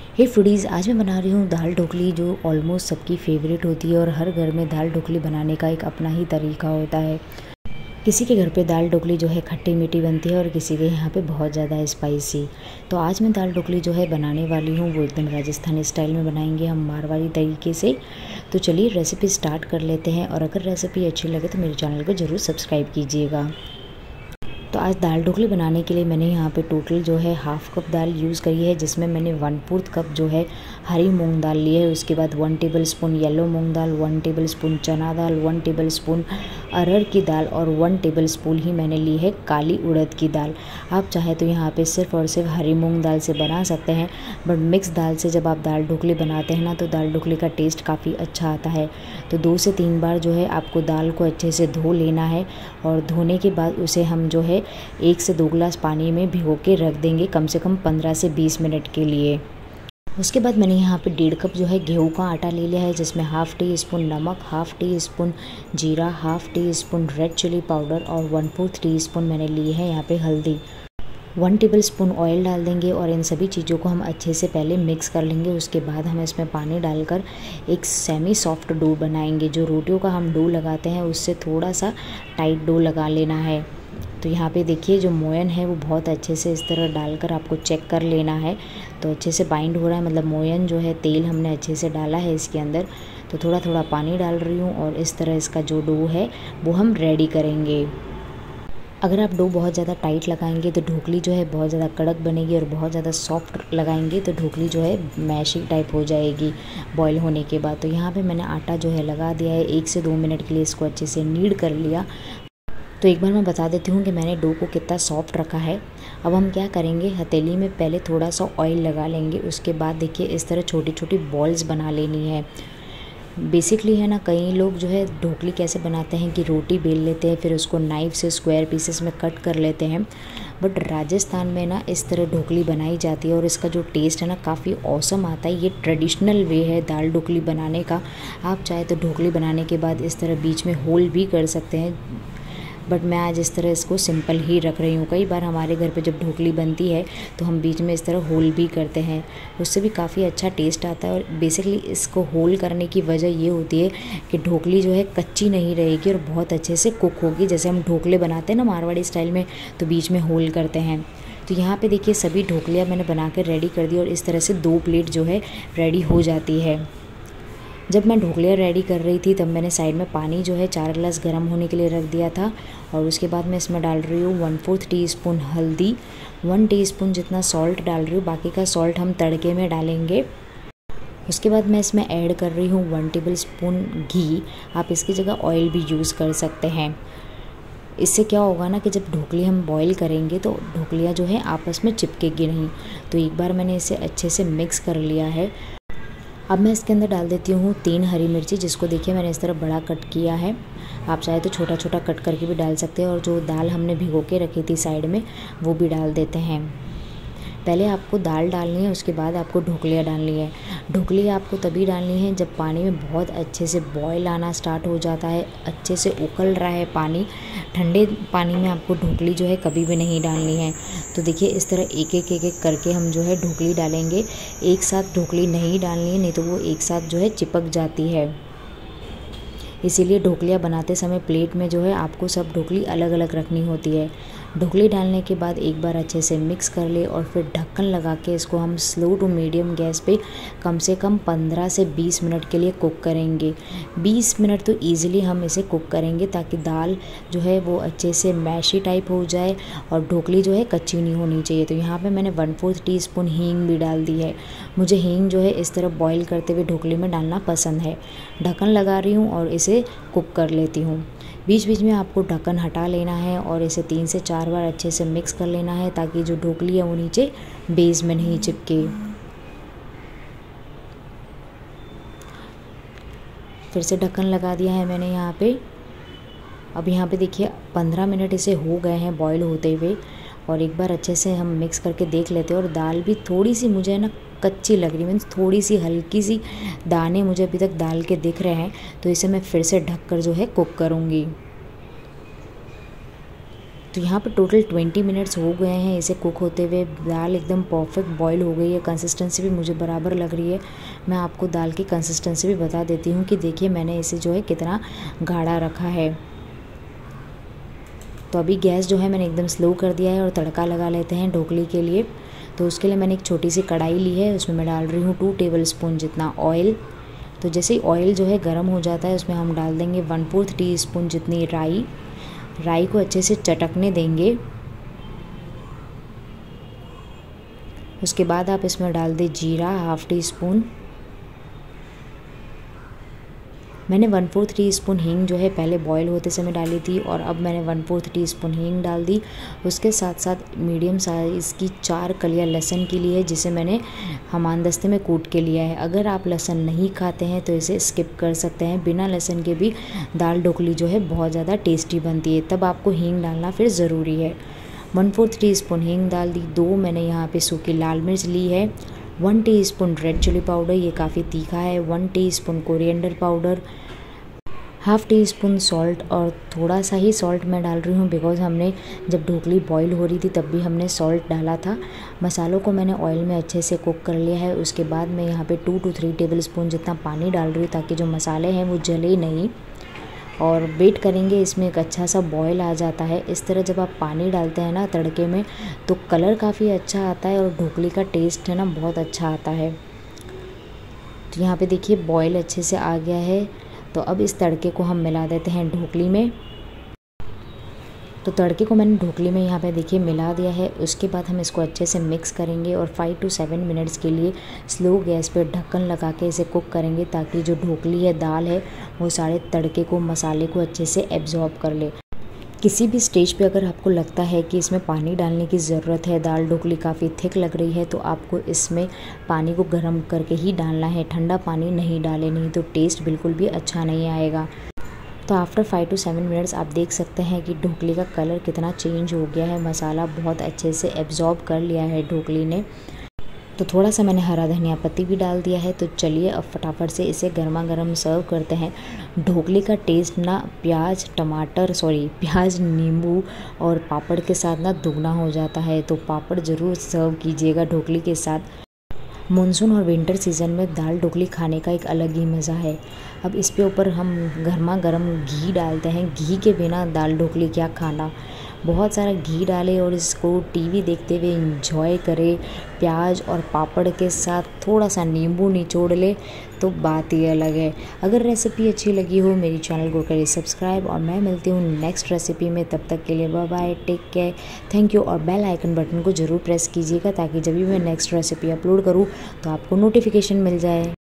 हे foodies, आज मैं बना रही हूँ दाल ढोकली, जो ऑलमोस्ट सबकी फेवरेट होती है। और हर घर में दाल ढोकली बनाने का एक अपना ही तरीका होता है। किसी के घर पे दाल ढोकली जो है खट्टी मीठी बनती है और किसी के यहाँ पे बहुत ज़्यादा स्पाइसी। तो आज मैं दाल ढोकली जो है बनाने वाली हूँ वो एकदम राजस्थानी स्टाइल में बनाएंगे हम, मारवाड़ी तरीके से। तो चलिए रेसिपी स्टार्ट कर लेते हैं। और अगर रेसिपी अच्छी लगे तो मेरे चैनल को ज़रूर सब्सक्राइब कीजिएगा। तो आज दाल ढोकली बनाने के लिए मैंने यहाँ पे टोटल जो है हाफ़ कप दाल यूज़ करी है, जिसमें मैंने 1/4 कप जो है हरी मूंग दाल ली है। उसके बाद 1 टेबलस्पून येलो मूंग दाल, 1 टेबलस्पून चना दाल, 1 टेबलस्पून अरहर की दाल और 1 टेबलस्पून ही मैंने ली है काली उड़द की दाल। आप चाहे तो यहाँ पे सिर्फ और सिर्फ हरी मूंग दाल से बना सकते हैं, बट मिक्स दाल से जब आप दाल ढोकली बनाते हैं ना तो दाल ढोकली का टेस्ट काफ़ी अच्छा आता है। तो 2 से 3 बार जो है आपको दाल को अच्छे से धो लेना है। और धोने के बाद उसे हम जो है 1 से 2 गिलास पानी में भिगो के रख देंगे, कम से कम 15 से 20 मिनट के लिए। उसके बाद मैंने यहाँ पे 1.5 कप जो है गेहूं का आटा ले लिया है, जिसमें हाफ़ टी स्पून नमक, हाफ़ टी स्पून जीरा, half teaspoon red chilli powder और 1/4 टीस्पून मैंने ली है यहाँ पे हल्दी। 1 टेबलस्पून ऑयल डाल देंगे और इन सभी चीज़ों को हम अच्छे से पहले मिक्स कर लेंगे। उसके बाद हम इसमें पानी डालकर एक सेमी सॉफ्ट डो बनाएंगे। जो रोटियों का हम डो लगाते हैं उससे थोड़ा सा टाइट डो लगा लेना है। तो यहाँ पे देखिए जो मोयन है वो बहुत अच्छे से इस तरह डालकर आपको चेक कर लेना है। तो अच्छे से बाइंड हो रहा है, मतलब मोयन जो है तेल हमने अच्छे से डाला है इसके अंदर। तो थोड़ा थोड़ा पानी डाल रही हूँ और इस तरह इसका जो डो है वो हम रेडी करेंगे। अगर आप डो बहुत ज़्यादा टाइट लगाएंगे तो ढोकली जो है बहुत ज़्यादा कड़क बनेगी, और बहुत ज़्यादा सॉफ्ट लगाएंगे तो ढोकली जो है मैशी टाइप हो जाएगी बॉईल होने के बाद। तो यहाँ पे मैंने आटा जो है लगा दिया है। 1 से 2 मिनट के लिए इसको अच्छे से नीड कर लिया। तो एक बार मैं बता देती हूँ कि मैंने डो को कितना सॉफ्ट रखा है। अब हम क्या करेंगे, हथेली में पहले थोड़ा सा ऑयल लगा लेंगे। उसके बाद देखिए इस तरह छोटी छोटी बॉल्स बना लेनी है। बेसिकली है ना, कई लोग जो है ढोकली कैसे बनाते हैं कि रोटी बेल लेते हैं, फिर उसको नाइफ़ से स्क्वायर पीसेस में कट कर लेते हैं। बट राजस्थान में ना इस तरह ढोकली बनाई जाती है और इसका जो टेस्ट है ना काफ़ी ऑसम आता है। ये ट्रेडिशनल वे है दाल ढोकली बनाने का। आप चाहे तो ढोकली बनाने के बाद इस तरह बीच में होल भी कर सकते हैं, बट मैं आज इस तरह इसको सिंपल ही रख रही हूँ। कई बार हमारे घर पे जब ढोकली बनती है तो हम बीच में इस तरह होल भी करते हैं, उससे भी काफ़ी अच्छा टेस्ट आता है। और बेसिकली इसको होल करने की वजह ये होती है कि ढोकली जो है कच्ची नहीं रहेगी और बहुत अच्छे से कुक होगी। जैसे हम ढोकले बनाते हैं ना मारवाड़ी स्टाइल में, तो बीच में होल करते हैं। तो यहाँ पे देखिए सभी ढोकलियाँ मैंने बना कर रेडी कर दी और इस तरह से 2 प्लेट जो है रेडी हो जाती है। जब मैं ढोकलियाँ रेडी कर रही थी तब मैंने साइड में पानी जो है 4 गिलास गर्म होने के लिए रख दिया था। और उसके बाद मैं इसमें डाल रही हूँ 1/4 टीस्पून हल्दी, 1 टीस्पून जितना सॉल्ट डाल रही हूँ। बाकी का सॉल्ट हम तड़के में डालेंगे। उसके बाद मैं इसमें ऐड कर रही हूँ 1 टेबलस्पून घी। आप इसकी जगह ऑयल भी यूज़ कर सकते हैं। इससे क्या होगा ना कि जब ढोकली हम बॉईल करेंगे तो ढोकलियाँ जो है आपस में चिपकेगी नहीं। तो एक बार मैंने इसे अच्छे से मिक्स कर लिया है। अब मैं इसके अंदर डाल देती हूँ 3 हरी मिर्ची, जिसको देखिए मैंने इस तरह बड़ा कट किया है। आप चाहे तो छोटा छोटा कट करके भी डाल सकते हैं। और जो दाल हमने भिगो के रखी थी साइड में वो भी डाल देते हैं। पहले आपको दाल डालनी है, उसके बाद आपको ढोकलियाँ डालनी है। ढोकली आपको तभी डालनी है जब पानी में बहुत अच्छे से बॉयल आना स्टार्ट हो जाता है, अच्छे से उकल रहा है पानी। ठंडे पानी में आपको ढोकली जो है कभी भी नहीं डालनी है। तो देखिए इस तरह एक एक करके हम जो है ढोकली डालेंगे। एक साथ ढोकली नहीं डालनी है, नहीं तो वो एक साथ जो है चिपक जाती है। इसीलिए ढोकलियाँ बनाते समय प्लेट में जो है आपको सब ढोकली अलग अलग रखनी होती है। ढोकली डालने के बाद एक बार अच्छे से मिक्स कर ले और फिर ढक्कन लगा के इसको हम स्लो टू मीडियम गैस पे कम से कम 15 से 20 मिनट के लिए कुक करेंगे। 20 मिनट तो इजीली हम इसे कुक करेंगे, ताकि दाल जो है वो अच्छे से मैशी टाइप हो जाए और ढोकली जो है कच्ची नहीं होनी चाहिए। तो यहाँ पे मैंने 1/4 टीस्पून हींग भी डाल दी है। मुझे हींग जो है इस तरह बॉईल करते हुए ढोकली में डालना पसंद है। ढक्कन लगा रही हूँ और इसे कुक कर लेती हूँ। बीच बीच में आपको ढक्कन हटा लेना है और इसे 3 से 4 बार अच्छे से मिक्स कर लेना है, ताकि जो ढोकली है वो नीचे बेस में नहीं चिपके। फिर से ढक्कन लगा दिया है मैंने यहाँ पे। अब यहाँ पे देखिए 15 मिनट इसे हो गए हैं बॉईल होते हुए। और एक बार अच्छे से हम मिक्स करके देख लेते हैं। और दाल भी थोड़ी सी मुझे ना कच्ची लग रही, मीन्स थोड़ी सी हल्की सी दाने मुझे अभी तक दाल के दिख रहे हैं। तो इसे मैं फिर से ढककर जो है कुक करूँगी। तो यहाँ पे टोटल 20 मिनट्स हो गए हैं इसे कुक होते हुए। दाल एकदम परफेक्ट बॉईल हो गई है, कंसिस्टेंसी भी मुझे बराबर लग रही है। मैं आपको दाल की कंसिस्टेंसी भी बता देती हूँ कि देखिए मैंने इसे जो है कितना गाढ़ा रखा है। तो अभी गैस जो है मैंने एकदम स्लो कर दिया है और तड़का लगा लेते हैं ढोकली के लिए। तो उसके लिए मैंने एक छोटी सी कढ़ाई ली है, उसमें मैं डाल रही हूँ 2 टेबल स्पून जितना ऑयल। तो जैसे ही ऑयल जो है गर्म हो जाता है उसमें हम डाल देंगे 1/4 टीस्पून जितनी राई। राई को अच्छे से चटकने देंगे। उसके बाद आप इसमें डाल दें जीरा 1/2 टीस्पून। मैंने 1/4 टीस्पून हींग जो है पहले बॉईल होते समय डाली थी और अब मैंने 1/4 टीस्पून हींग डाल दी। उसके साथ साथ मीडियम साइज़ की 4 कलियां लहसुन की ली है, जिसे मैंने हमामदस्ते में कूट के लिया है। अगर आप लहसुन नहीं खाते हैं तो इसे स्किप कर सकते हैं। बिना लहसुन के भी दाल ढोकली जो है बहुत ज़्यादा टेस्टी बनती है, तब आपको हींग डालना फिर ज़रूरी है। 1/4 टीस्पून हींग डाल दी। 2 मैंने यहाँ पे सूखी लाल मिर्च ली है। 1 टीस्पून रेड चिली पाउडर, ये काफ़ी तीखा है। 1 teaspoon coriander powder, 1/2 teaspoon salt, और थोड़ा सा ही सॉल्ट मैं डाल रही हूँ बिकॉज़ हमने जब ढोकली बॉईल हो रही थी तब भी हमने सॉल्ट डाला था। मसालों को मैंने ऑयल में अच्छे से कुक कर लिया है। उसके बाद मैं यहाँ पे 2 to 3 टेबल स्पून जितना पानी डाल रही हूँ ताकि जो मसाले हैं वो जले नहीं, और वेट करेंगे इसमें एक अच्छा सा बॉयल आ जाता है। इस तरह जब आप पानी डालते हैं ना तड़के में तो कलर काफ़ी अच्छा आता है और ढोकली का टेस्ट है ना बहुत अच्छा आता है। तो यहाँ पे देखिए बॉयल अच्छे से आ गया है। तो अब इस तड़के को हम मिला देते हैं ढोकली में। तो तड़के को मैंने ढोकली में यहाँ पे देखिए मिला दिया है। उसके बाद हम इसको अच्छे से मिक्स करेंगे और 5 to 7 मिनट्स के लिए स्लो गैस पे ढक्कन लगा के इसे कुक करेंगे ताकि जो ढोकली है दाल है वो सारे तड़के को मसाले को अच्छे से एब्जॉर्ब कर ले। किसी भी स्टेज पे अगर आपको लगता है कि इसमें पानी डालने की ज़रूरत है, दाल ढोकली काफ़ी थिक लग रही है, तो आपको इसमें पानी को गर्म करके ही डालना है। ठंडा पानी नहीं डालें, नहीं तो टेस्ट बिल्कुल भी अच्छा नहीं आएगा। तो आफ्टर 5 to 7 मिनट्स आप देख सकते हैं कि ढोकली का कलर कितना चेंज हो गया है। मसाला बहुत अच्छे से एब्जॉर्ब कर लिया है ढोकली ने। तो थोड़ा सा मैंने हरा धनिया पत्ती भी डाल दिया है। तो चलिए अब फटाफट से इसे गर्मा गर्म सर्व करते हैं। ढोकली का टेस्ट ना प्याज नींबू और पापड़ के साथ ना दुगना हो जाता है। तो पापड़ ज़रूर सर्व कीजिएगा ढोकली के साथ। मानसून और विंटर सीज़न में दाल ढोकली खाने का एक अलग ही मज़ा है। अब इस पे ऊपर हम गर्मा गर्म घी डालते हैं। घी के बिना दाल ढोकली क्या खाना। बहुत सारा घी डालें और इसको टीवी देखते हुए एंजॉय करें। प्याज और पापड़ के साथ थोड़ा सा नींबू निचोड़ ले तो बात ही अलग है। अगर रेसिपी अच्छी लगी हो मेरी चैनल को करिए सब्सक्राइब, और मैं मिलती हूँ नेक्स्ट रेसिपी में। तब तक के लिए bye bye, take care, thank you. और बेल आइकन बटन को ज़रूर प्रेस कीजिएगा ताकि जब भी मैं नेक्स्ट रेसिपी अपलोड करूँ तो आपको नोटिफिकेशन मिल जाए।